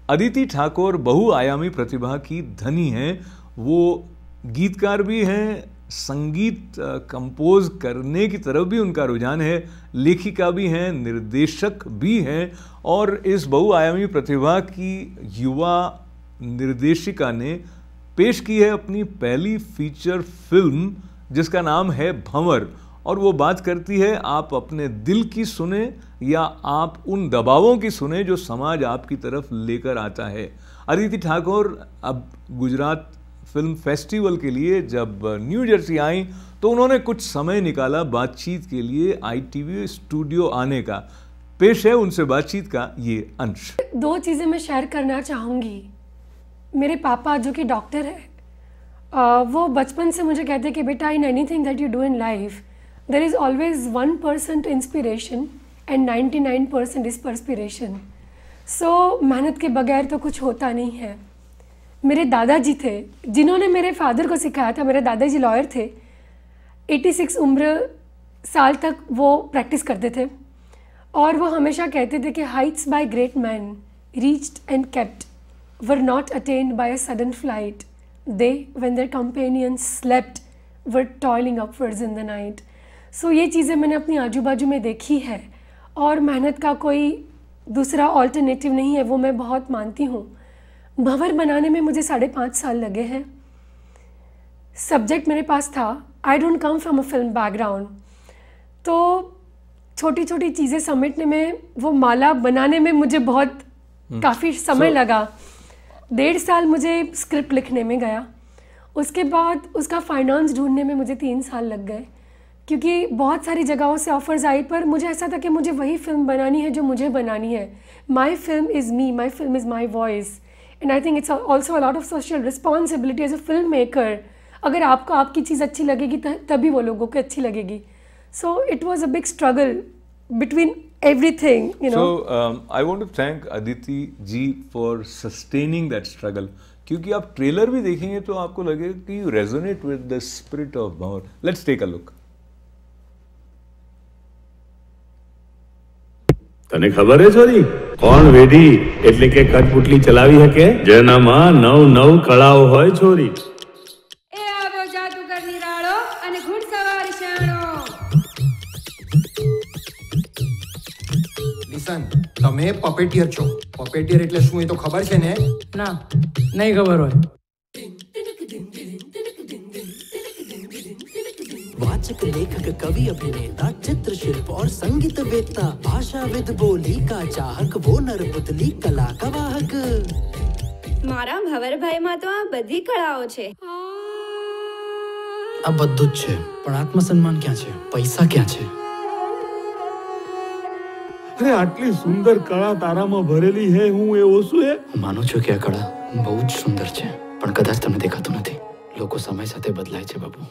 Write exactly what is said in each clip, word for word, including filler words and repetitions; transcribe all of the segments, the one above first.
अदिति ठाकुर बहुआयामी प्रतिभा की धनी हैं। वो गीतकार भी हैं, संगीत कंपोज करने की तरफ भी उनका रुझान है, लेखिका भी हैं, निर्देशक भी हैं। और इस बहुआयामी प्रतिभा की युवा निर्देशिका ने पेश की है अपनी पहली फीचर फिल्म जिसका नाम है भंवर। और वो बात करती है आप अपने दिल की सुने या आप उन दबावों की सुने जो समाज आपकी तरफ लेकर आता है। अदिति ठाकुर अब गुजरात फिल्म फेस्टिवल के लिए जब न्यू जर्सी आई तो उन्होंने कुछ समय निकाला बातचीत के लिए आई टी वी स्टूडियो आने का। पेश है उनसे बातचीत का ये अंश। दो चीज़ें मैं शेयर करना चाहूँगी। मेरे पापा जो कि डॉक्टर है, वो बचपन से मुझे कहते हैं कि बेटा in anything that you do in life there is always one percent inspiration and ninety nine percent is perspiration. So मेहनत के बगैर तो कुछ होता नहीं है। मेरे दादाजी थे जिन्होंने मेरे फादर को सिखाया था। मेरे दादाजी लॉयर थे, छियासी उम्र साल तक वो प्रैक्टिस करते थे और वो हमेशा कहते थे कि heights by great men reached and kept were not attained by a sudden flight, they when their companions slept were toiling upwards in the night. So ये चीज़ें मैंने अपनी आजू बाजू में देखी है और मेहनत का कोई दूसरा ऑल्टरनेटिव नहीं है, वो मैं बहुत मानती हूँ। भंवर बनाने में मुझे साढ़े पाँच साल लगे हैं। सब्जेक्ट मेरे पास था, I don't come from a film background, तो छोटी छोटी चीज़ें समेटने में, वो माला बनाने में मुझे बहुत काफ़ी समय so, लगा। डेढ़ साल मुझे स्क्रिप्ट लिखने में गया, उसके बाद उसका फाइनेंस ढूंढने में मुझे तीन साल लग गए क्योंकि बहुत सारी जगहों से ऑफर्स आई, पर मुझे ऐसा था कि मुझे वही फिल्म बनानी है जो मुझे बनानी है। My film is me, my film is my voice and I think it's also a lot of social responsibility as a filmmaker. अगर आपको आपकी चीज़ अच्छी लगेगी तभी वो लोगों को अच्छी लगेगी। So it was a big struggle between everything, you know. So um, I want to thank Aditi ji for sustaining that struggle. क्योंकि आप ट्रेलर भी देखेंगे तो आपको लगेगा कि you resonate with the spirit of Bhanwar. Let's take a look. તને ખબર હે છોરી કોણ વેઢી એટલે કે કઠપુટલી ચલાવી શકે જેનામાં નવ નવ કળાઓ હોય છોરી એ આવ્યો જાદુગર નિરાળો અને ઘુડસવાર શાણો. લિસન, તમે પપેટિયર છો. પપેટિયર એટલે શું એ તો ખબર છે ને? ના, નહીં ખબર હોય. वाचक लेखक कवि अभिनेता चित्रशिल्प और संगीत वेत्ता भाषाविद बोली का चाहक वो नरपुतली कला का वाहक. મારા ભવરભાઈમાં તો આ બધી કળાઓ છે. આ બધું જ છે, પણ આત્મસન્માન ક્યાં છે? પૈસા ક્યાં છે? અરે આટલી સુંદર કળા તારામાં ભરેલી હે, હું એ ઓછું હે? હું માનું છું કે આ કળા બહુ જ સુંદર છે, પણ કદાચ તમને દેખાતું નથી. લોકો સમય સાથે બદલાય છે બાબુ.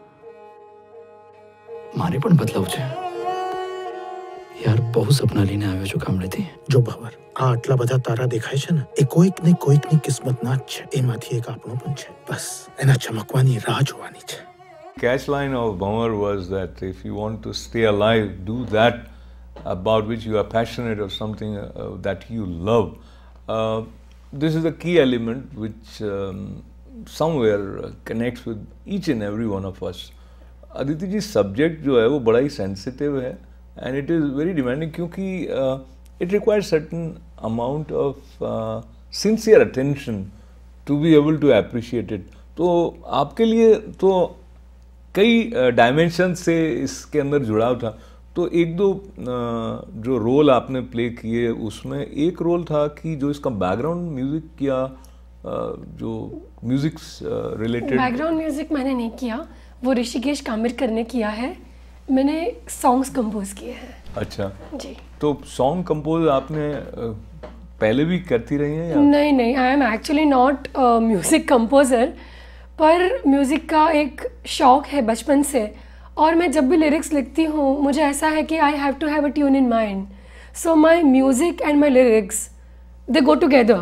મારે પણ બદલાવું છે યાર. બહુ સપના લઈને આવ્યો છું ગામડેથી. જો ભવર, આ આટલા બધા તારા દેખાય છે ને, એ કોઈક ને કોઈકની કિસ્મતના જ છે. એમાંથી એક આપણો પણ છે. બસ એના ચમકવાની રાહ જોવાની છે. Catchline of Bhanwar was that if you want to stay alive, do that about which you are passionate or something uh, that you love. Uh, this is a key element which um, somewhere connects with each and every one of us. Aditi ji, subject जो है वो बड़ा ही sensitive है and it is very demanding क्योंकि it requires certain amount of sincere attention to be able to appreciate it. तो आपके लिए तो कई डायमेंशन uh, से इसके अंदर जुड़ाव था. तो एक दो uh, जो रोल आपने प्ले किए उसमें एक रोल था कि जो इसका बैकग्राउंड म्यूज़िक किया, uh, जो म्यूज़िक रिलेटेड. बैकग्राउंड म्यूज़िक मैंने नहीं किया, वो ऋषिकेश कामिरकर ने किया है. मैंने सॉन्ग्स कंपोज किए हैं. अच्छा जी. तो सॉन्ग कंपोज आपने पहले भी करती रही हैं या? नहीं नहीं, I am actually not music composer, पर म्यूज़िक का एक शौक़ है बचपन से और मैं जब भी लिरिक्स लिखती हूँ मुझे ऐसा है कि I have to have a tune in mind. So my music and my lyrics they go together.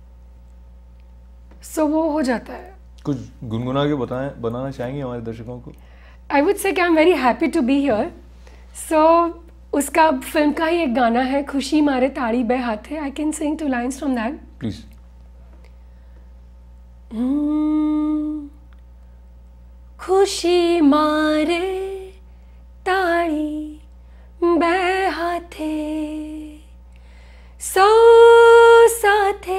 So वो हो जाता है. कुछ गुनगुना के बताएं, बनाना चाहेंगे हमारे दर्शकों को? आई वुड से कि I am very happy to be here. So उसका फिल्म का ही एक गाना है, खुशी मारे ताड़ी बे हाथे. I can sing two lines from that. Please. खुशी मारे ताड़ी बे हाथे सौ साथे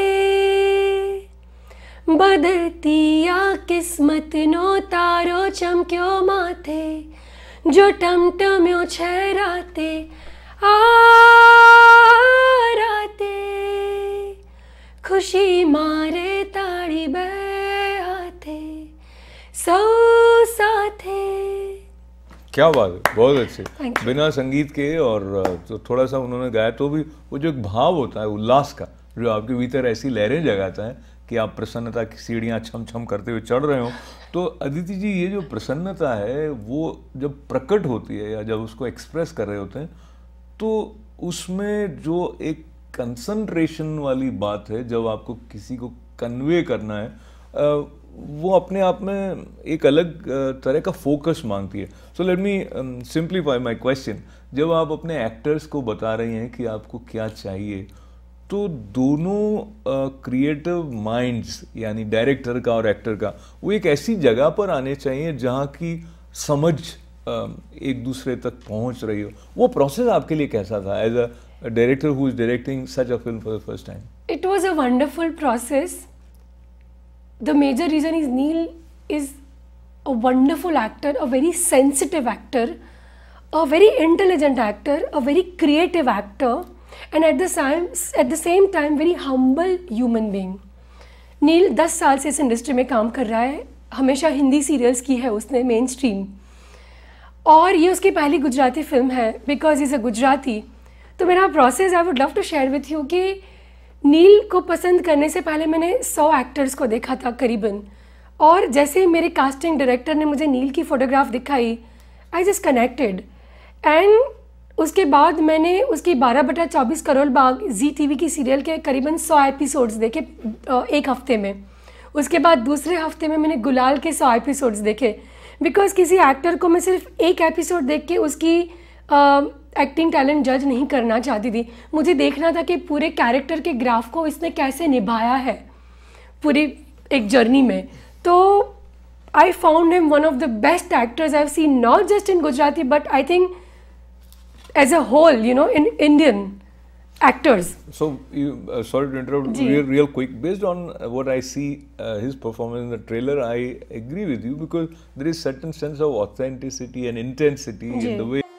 बदलती आ किस्मत नो तारो चमक्यो माथे जो टमटम्यो छे राते आ राते खुशी मारे ताड़ी बे हाथे सौ साथे. क्या बात है, बहुत अच्छे. Thank you. बिना संगीत के और तो थोड़ा सा उन्होंने गाया तो भी वो जो एक भाव होता है उल्लास का, जो आपके भीतर ऐसी लहरें जगाता है कि आप प्रसन्नता की सीढ़ियाँ छम छम करते हुए चढ़ रहे हो. तो अदिति जी, ये जो प्रसन्नता है वो जब प्रकट होती है या जब उसको एक्सप्रेस कर रहे होते हैं तो उसमें जो एक कंसंट्रेशन वाली बात है, जब आपको किसी को कन्वे करना है, वो अपने आप में एक अलग तरह का फोकस मांगती है. So let me simplify my question. जब आप अपने एक्टर्स को बता रही हैं कि आपको क्या चाहिए, तो दोनों क्रिएटिव माइंड्स यानी डायरेक्टर का और एक्टर का वो एक ऐसी जगह पर आने चाहिए जहाँ की समझ uh, एक दूसरे तक पहुँच रही हो. वो प्रोसेस आपके लिए कैसा था as a director who is directing such a film for the first time? It was a wonderful process. The major reason is Neil is a wonderful actor, a very sensitive actor, a very intelligent actor, a very creative actor, and at the same at the same time very humble human being. Neil दस साल से इस industry में काम कर रहा है, हमेशा हिंदी सीरियल्स की है उसने मेन स्ट्रीम, और ये उसकी पहली गुजराती फिल्म है बिकॉज इज़ अ गुजराती. तो मेरा process I would love to share with you कि नील को पसंद करने से पहले मैंने सौ एक्टर्स को देखा था करीबन, और जैसे ही मेरे कास्टिंग डायरेक्टर ने मुझे नील की फ़ोटोग्राफ दिखाई, आई जस्ट कनेक्टेड. एंड उसके बाद मैंने उसकी बारह बटा चौबीस करोड़ बाग जी टीवी की सीरियल के करीबन सौ एपिसोड्स देखे एक हफ्ते में. उसके बाद दूसरे हफ्ते में मैंने गुलाल के सौ एपिसोड्स देखे, बिकॉज किसी एक्टर को मैं सिर्फ एक एपिसोड देख के उसकी एक्टिंग टैलेंट जज नहीं करना चाहती थी. मुझे देखना था कि पूरे कैरेक्टर के ग्राफ को इसने कैसे निभाया है पूरी एक जर्नी में. तो I found him one of the best actors I have seen, not just in Gujarati but I think as a whole, you know, in Indian actors. So, you, uh, sorry to interrupt, real, real quick. Based on what I see uh, his performance in the trailer, I agree with you because there is certain sense of authenticity and intensity in the way.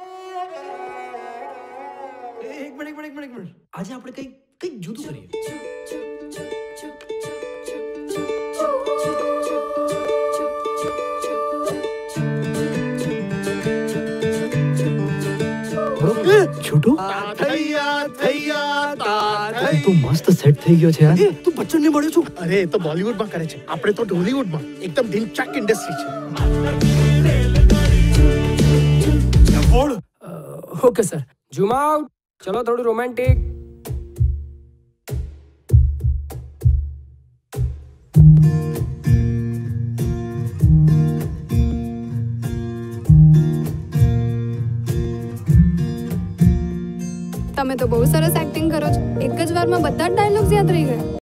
एक minute एक minute एक minute एक minute आज આપણે કઈ કઈ જુદું કરીએ. छोटू થૈયા થૈયા તા થઈ તું મસ્ત સેટ થઈ ગયો છે યાર. તું બચ્ચન ને મળ્યો છું? અરે એ તો બોલિવૂડ માં કરે છે, આપણે તો ઢોલીવુડ માં એકદમ ઢીંચાક ઇન્ડસ્ટ્રી છે. Okay sir, zoom out. चलो थोड़ी रोमांटिक. તમે તો બહુ સરસ એક્ટિંગ કરો છો. એક જ વારમાં બધા જ ડાયલોગ્સ યાદ રહી ગયા.